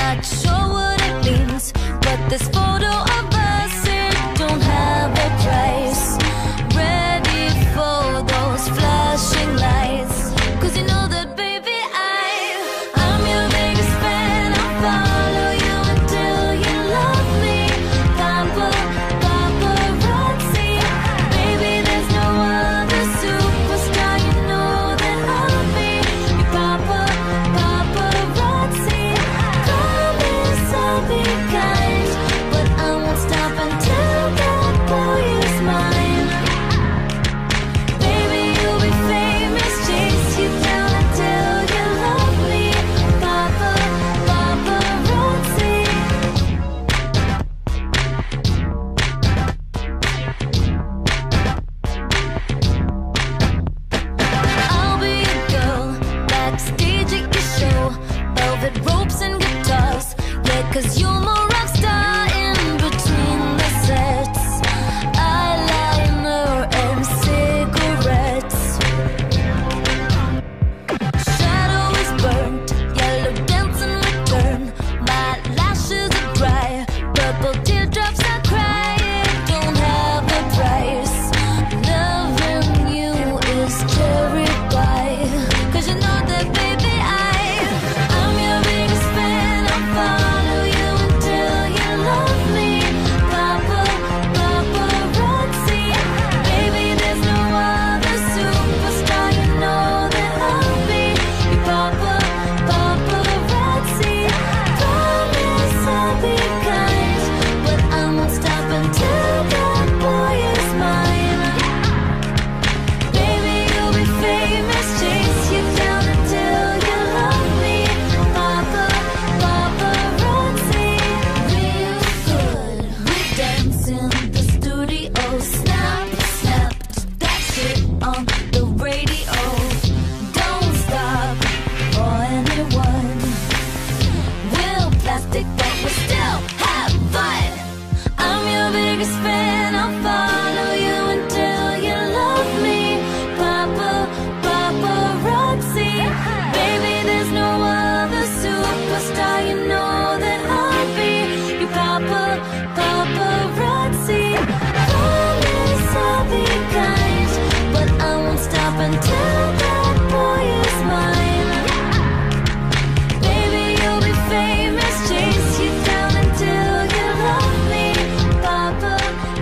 Not sure what it means, but this photo of us, it don't have a price. Ready for those flashing lights, 'cause you know that baby I'm your biggest fan. I'll follow you until you love me. Papa, paparazzi, baby there's no other superstar. You know that I'll be your papa, paparazzi. Promise I'll be kind, but I won't stop until that boy is mine. Baby you'll be famous, chase you down until you love me. Papa, paparazzi. I'll be a girl backstage at your show, velvet ropes and guitars. Yeah, 'cause you're my rock star in between the sets. Eyeliner and cigarettes. Shadow is burnt, yellow dancing return. My lashes are dry, purple teardrops I cry. It don't have a price. Loving you is cherry pie, 'cause you know that baby I'm your biggest fan. I'll follow you until you love me. Papa, paparazzi, baby there's no other superstar. You know that I'll be your papa, paparazzi. Promise I'll be kind, but I won't stop until that boy is mine. Baby you'll be famous, chase you down until you love me. Papa, paparazzi. Real good, we dance in the studio. Snap, snap, that shit on the radio. Don't stop for anyone. We're plastic but we still have fun. I'm your biggest fan. I'll follow you until you love me. Papa, paparazzi, baby there's no other superstar. You know that I'll be your papa, paparazzi. Promise I'll be kind, but I won't stop until that boy is mine. Baby you'll be famous, chase you down until you love me. Papa,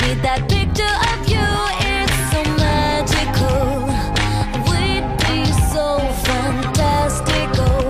that picture of you, it's so magical. We'd be so fantastical.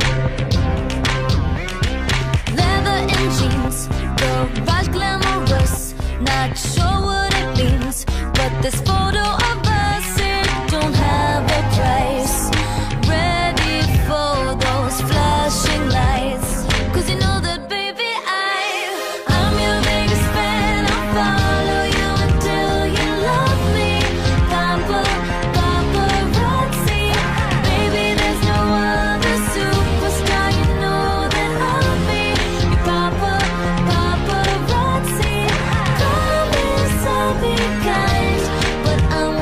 Leather and jeans, garage glamorous. Not sure what it means, but this photo of us, it don't have a price. Ready for those flashing lights, 'cause you know that baby I'm your biggest fan. I'll follow you until you love me. Papa, paparazzi, baby there's no other superstar. You know that I'll be your papa, paparazzi. Promise I'll be kind, but I'm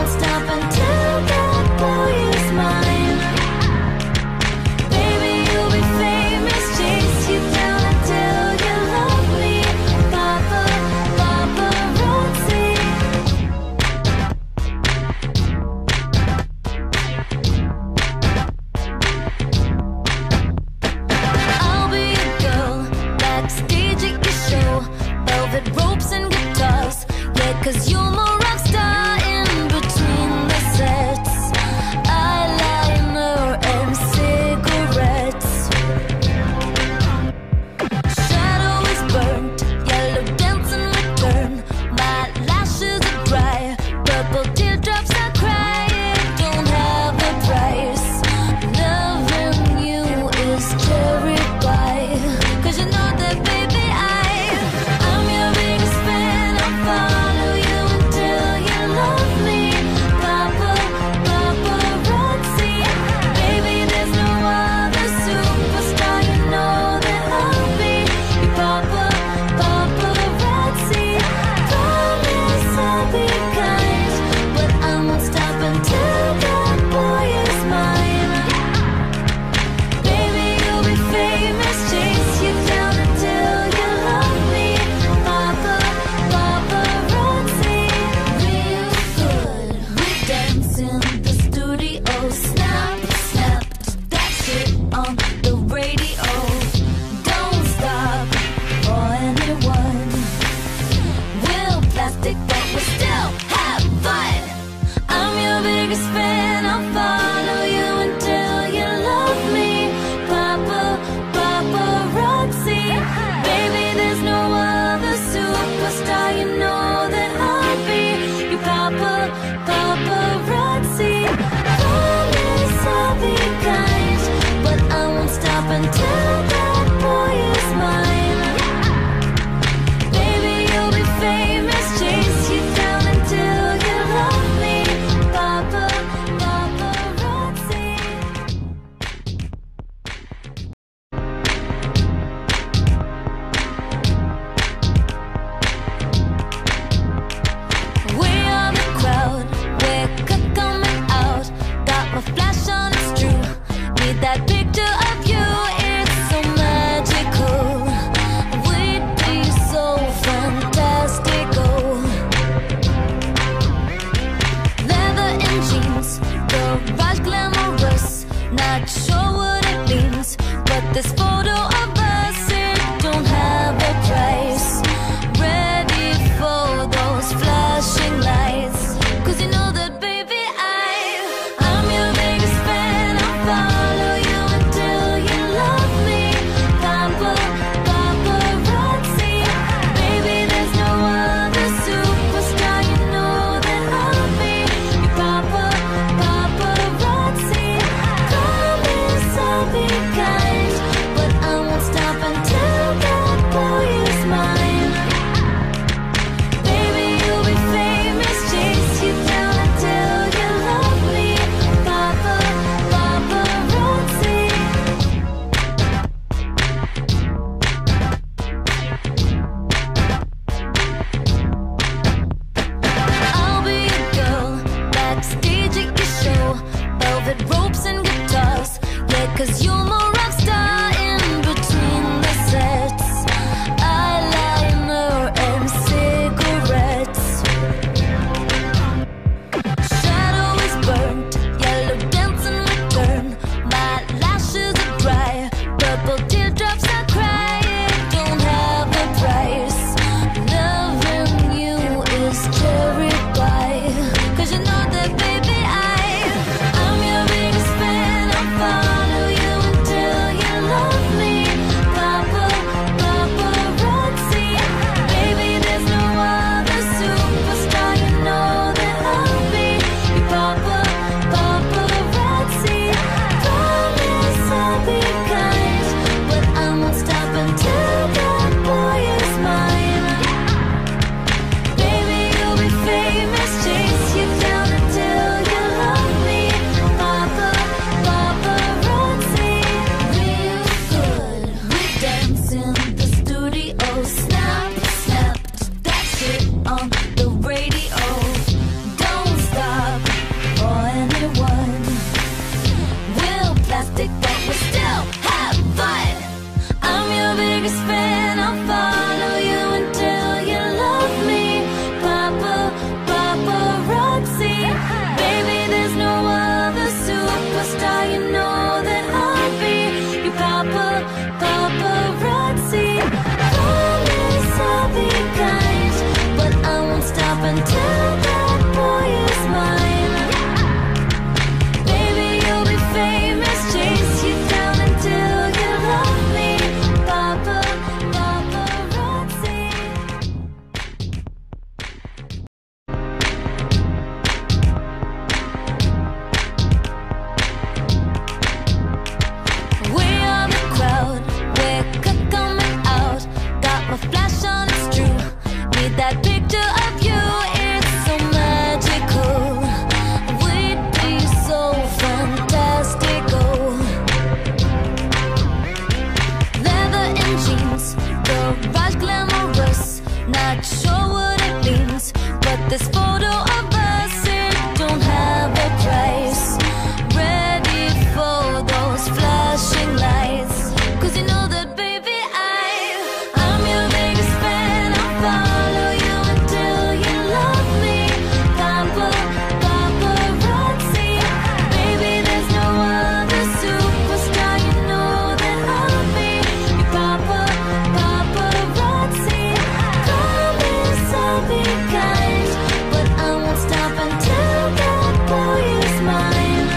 phones, but this photo of us, it don't have a price. Ready for those flashing lights, 'cause you know that, baby, I'm your biggest fan. I'll follow you until you love me. Papa, paparazzi, baby, there's no other superstar. You know that I'll be your papa, paparazzi. Promise I'll be kind, but I won't stop until that boy is mine.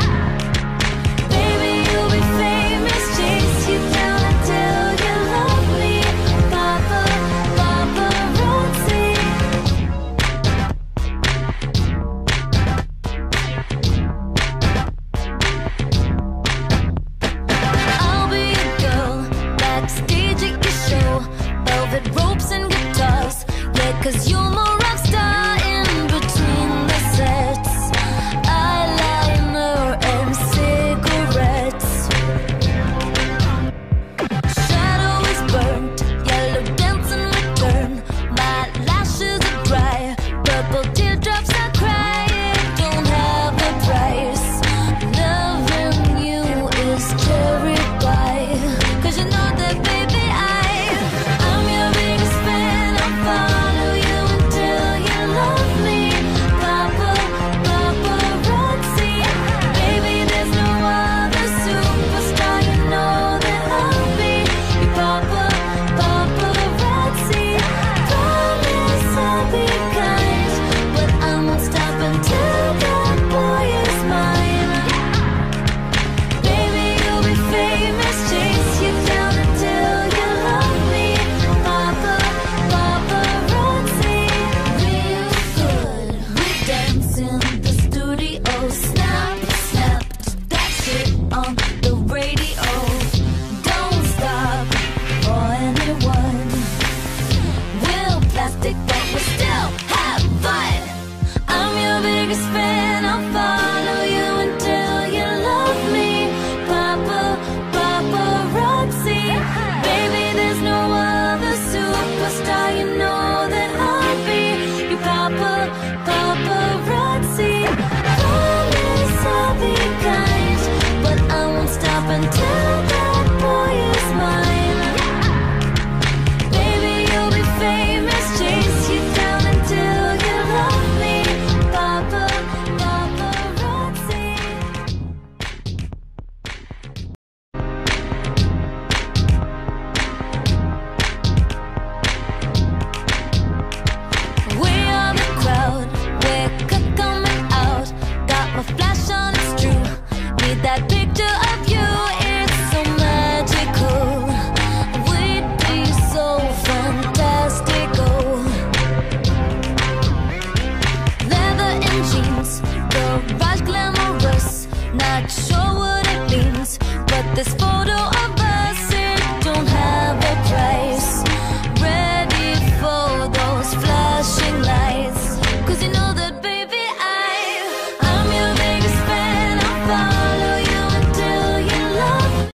Baby, you'll be famous, chase you down until you love me. Papa, paparazzi. I'll be a girl backstage at your show, velvet ropes and guitars. Yeah, 'cause you're my rock star in between the sets. Eyeliner and cigarettes. Shadow is burnt, yellow dancing return. My lashes are dry, purple teardrops I cry. It don't have a price. Loving you is cherry pie, 'cause you know that, baby, I'm your biggest fan. I'll follow you until you love me. Papa, paparazzi, baby, there's no other superstar. You know that I'll be your papa, paparazzi. Promise I'll be kind, but I won't stop until that boy is mine. Baby, you'll be famous, chase you down until you love me. Papa, paparazzi. Real good, we dance in the studio. Snap, snap, that shit on the radio. Don't stop for anyone. We'll plastic